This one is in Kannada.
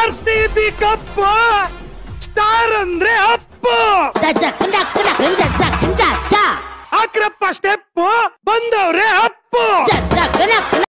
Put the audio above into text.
RCB ಕಪ್ ಸ್ಟಾರ್ ಅಂದ್ರೆ ಅಪ್ಪು. ಹಾಕ್ರಪ್ಪ ಸ್ಟೆಪ್ ಬಂದವ್ರೆ ಅಪ್ಪು.